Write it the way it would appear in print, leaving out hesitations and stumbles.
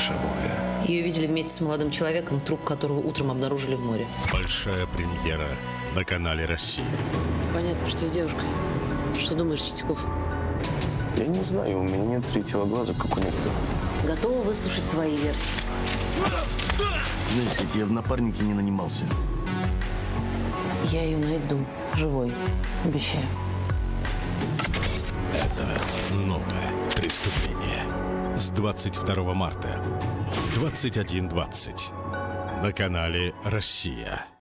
Шамовля. Ее видели вместе с молодым человеком, труп которого утром обнаружили в море. Большая премьера на канале «Россия». Понятно, что с девушкой. Что думаешь, Чистяков? Я не знаю, у меня нет третьего глаза, как у некоторых. Готова выслушать твои версии. Знаешь, я в напарники не нанимался. Я ее найду. Живой. Обещаю. Это новое преступление. С 22 марта в 21:20 на канале «Россия».